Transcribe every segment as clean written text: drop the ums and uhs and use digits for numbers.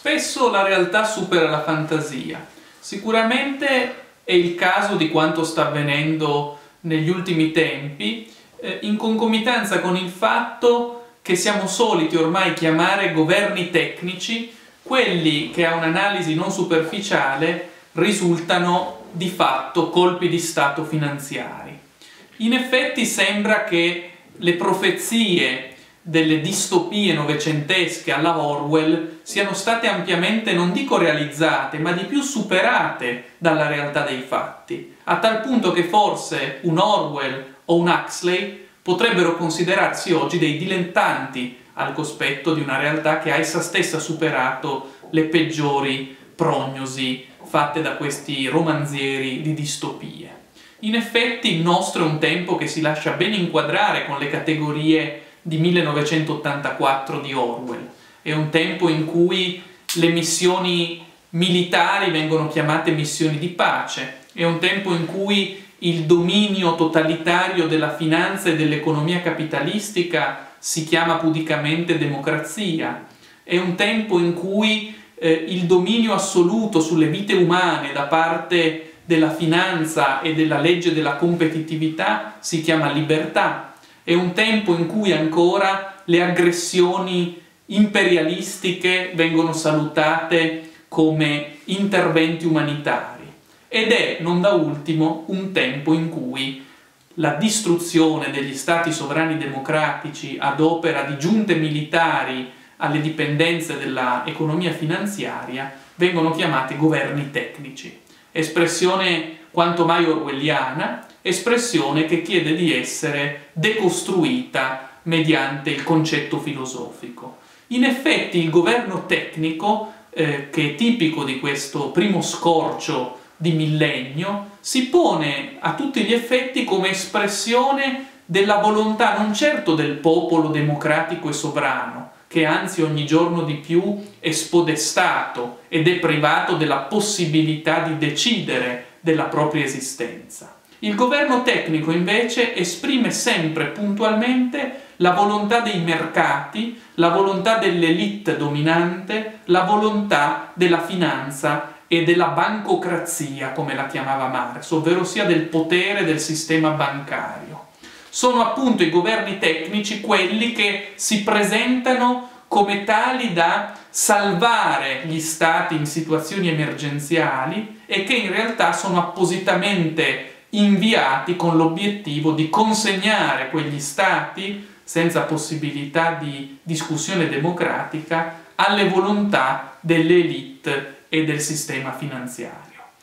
Spesso la realtà supera la fantasia. Sicuramente è il caso di quanto sta avvenendo negli ultimi tempi, in concomitanza con il fatto che siamo soliti ormai chiamare governi tecnici quelli che a un'analisi non superficiale risultano di fatto colpi di stato finanziari. In effetti sembra che le profezie delle distopie novecentesche alla Orwell siano state ampiamente, non dico realizzate, ma di più superate dalla realtà dei fatti, a tal punto che forse un Orwell o un Huxley potrebbero considerarsi oggi dei dilettanti al cospetto di una realtà che ha essa stessa superato le peggiori prognosi fatte da questi romanzieri di distopie. In effetti il nostro è un tempo che si lascia ben inquadrare con le categorie di 1984 di Orwell. È un tempo in cui le missioni militari vengono chiamate missioni di pace, è un tempo in cui il dominio totalitario della finanza e dell'economia capitalistica si chiama pudicamente democrazia, è un tempo in cui il dominio assoluto sulle vite umane da parte della finanza e della legge della competitività si chiama libertà. È un tempo in cui ancora le aggressioni imperialistiche vengono salutate come interventi umanitari. Ed è, non da ultimo, un tempo in cui la distruzione degli stati sovrani democratici ad opera di giunte militari alle dipendenze dell'economia finanziaria vengono chiamate governi tecnici. Espressione quanto mai orwelliana, espressione che chiede di essere decostruita mediante il concetto filosofico. In effetti il governo tecnico, che è tipico di questo primo scorcio di millennio, si pone a tutti gli effetti come espressione della volontà non certo del popolo democratico e sovrano, che anzi ogni giorno di più è spodestato ed è privato della possibilità di decidere della propria esistenza. Il governo tecnico invece esprime sempre puntualmente la volontà dei mercati, la volontà dell'elite dominante, la volontà della finanza e della bancocrazia, come la chiamava Marx, ovvero sia del potere del sistema bancario. Sono appunto i governi tecnici quelli che si presentano come tali da salvare gli stati in situazioni emergenziali e che in realtà sono appositamente inviati con l'obiettivo di consegnare quegli stati, senza possibilità di discussione democratica, alle volontà delle elite e del sistema finanziario.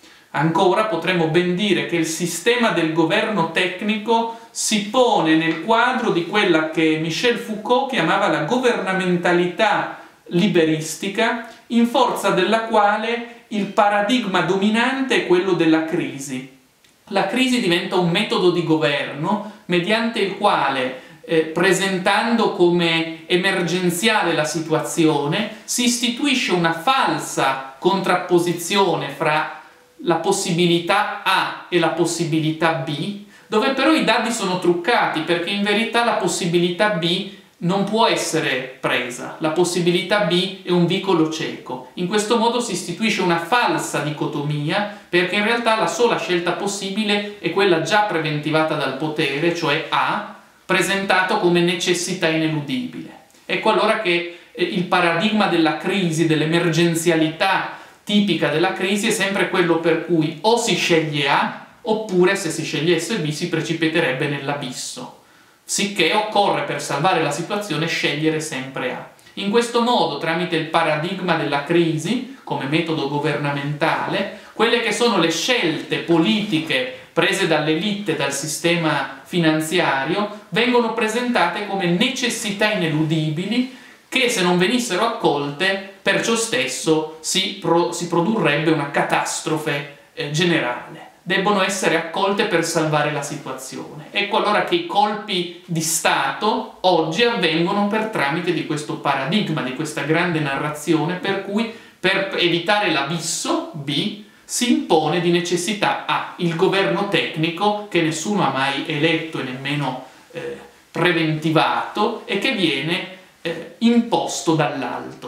Ancora potremmo ben dire che il sistema del governo tecnico si pone nel quadro di quella che Michel Foucault chiamava la governamentalità liberistica, in forza della quale il paradigma dominante è quello della crisi. La crisi diventa un metodo di governo mediante il quale, presentando come emergenziale la situazione, si istituisce una falsa contrapposizione fra la possibilità A e la possibilità B, dove però i dadi sono truccati, perché in verità la possibilità B non può essere presa, la possibilità B è un vicolo cieco. In questo modo si istituisce una falsa dicotomia, perché in realtà la sola scelta possibile è quella già preventivata dal potere, cioè A, presentato come necessità ineludibile. Ecco allora che il paradigma della crisi, dell'emergenzialità tipica della crisi è sempre quello per cui o si sceglie A, oppure se si scegliesse B si precipiterebbe nell'abisso. Sicché occorre, per salvare la situazione, scegliere sempre A. In questo modo, tramite il paradigma della crisi, come metodo governamentale, quelle che sono le scelte politiche prese dall'elite e dal sistema finanziario vengono presentate come necessità ineludibili che, se non venissero accolte, per ciò stesso si produrrebbe una catastrofe generale. Debbono essere accolte per salvare la situazione. Ecco allora che i colpi di Stato oggi avvengono per tramite di questo paradigma, di questa grande narrazione per cui, per evitare l'abisso B, si impone di necessità A, il governo tecnico che nessuno ha mai eletto e nemmeno preventivato e che viene imposto dall'alto.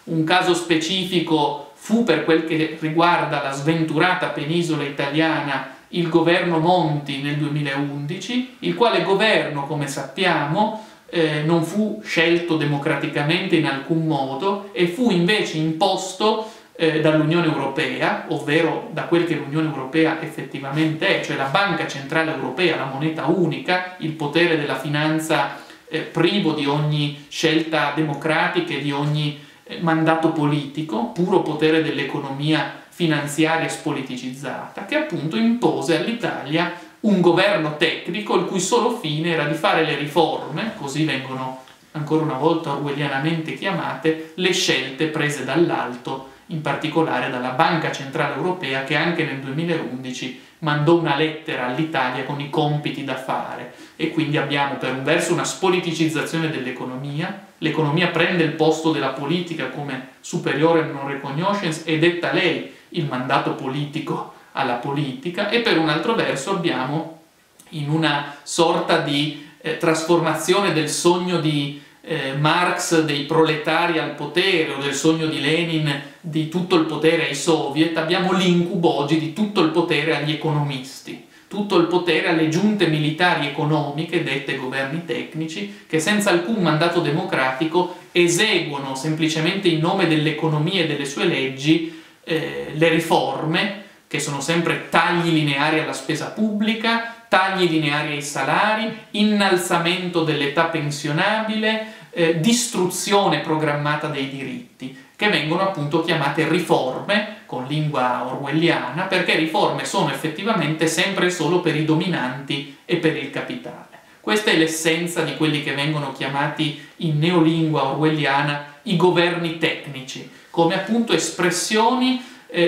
Un caso specifico fu, per quel che riguarda la sventurata penisola italiana, il governo Monti nel 2011, il quale governo, come sappiamo, non fu scelto democraticamente in alcun modo e fu invece imposto dall'Unione Europea, ovvero da quel che l'Unione Europea effettivamente è, cioè la Banca Centrale Europea, la moneta unica, il potere della finanza privo di ogni scelta democratica e di ogni mandato politico, puro potere dell'economia finanziaria spoliticizzata, che appunto impose all'Italia un governo tecnico il cui solo fine era di fare le riforme, così vengono ancora una volta orwellianamente chiamate, le scelte prese dall'alto, in particolare dalla Banca Centrale Europea, che anche nel 2011 mandò una lettera all'Italia con i compiti da fare, e quindi abbiamo per un verso una spoliticizzazione dell'economia, l'economia prende il posto della politica come superiore non reconnaissance e detta lei il mandato politico alla politica, e per un altro verso abbiamo, in una sorta di trasformazione del sogno di Marx dei proletari al potere, o del sogno di Lenin di tutto il potere ai soviet, abbiamo l'incubo oggi di tutto il potere agli economisti, tutto il potere alle giunte militari economiche, dette governi tecnici, che senza alcun mandato democratico eseguono semplicemente in nome dell'economia e delle sue leggi le riforme, che sono sempre tagli lineari alla spesa pubblica, tagli lineari ai salari, innalzamento dell'età pensionabile, distruzione programmata dei diritti, che vengono appunto chiamate riforme, con lingua orwelliana, perché riforme sono effettivamente sempre e solo per i dominanti e per il capitale. Questa è l'essenza di quelli che vengono chiamati in neolingua orwelliana i governi tecnici, come appunto espressioni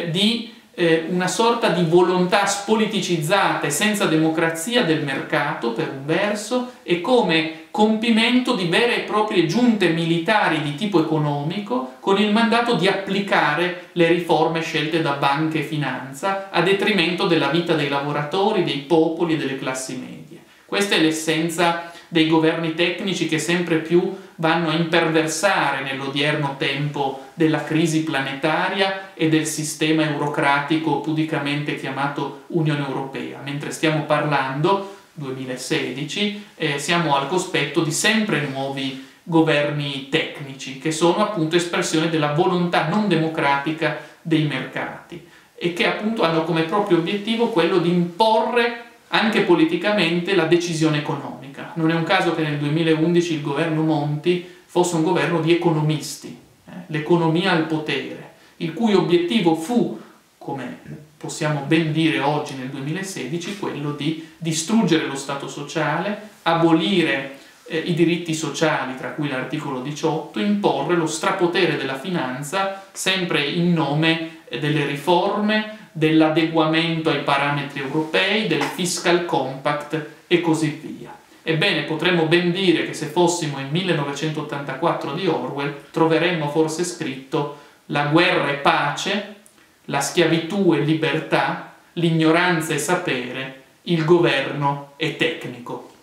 di una sorta di volontà spoliticizzata e senza democrazia del mercato, per un verso, e come compimento di vere e proprie giunte militari di tipo economico, con il mandato di applicare le riforme scelte da banche e finanza a detrimento della vita dei lavoratori, dei popoli e delle classi medie. Questa è l'essenza dei governi tecnici, che sempre più vanno a imperversare nell'odierno tempo della crisi planetaria e del sistema eurocratico pudicamente chiamato Unione Europea. Mentre stiamo parlando, 2016, siamo al cospetto di sempre nuovi governi tecnici, che sono appunto espressione della volontà non democratica dei mercati e che appunto hanno come proprio obiettivo quello di imporre anche politicamente la decisione economica. Non è un caso che nel 2011 il governo Monti fosse un governo di economisti, l'economia al potere, il cui obiettivo fu, come possiamo ben dire oggi nel 2016, quello di distruggere lo Stato sociale, abolire i diritti sociali, tra cui l'articolo 18, imporre lo strapotere della finanza, sempre in nome delle riforme, dell'adeguamento ai parametri europei, del fiscal compact e così via. Ebbene, potremmo ben dire che se fossimo in 1984 di Orwell, troveremmo forse scritto: la guerra è pace, la schiavitù è libertà, l'ignoranza è sapere, il governo è tecnico.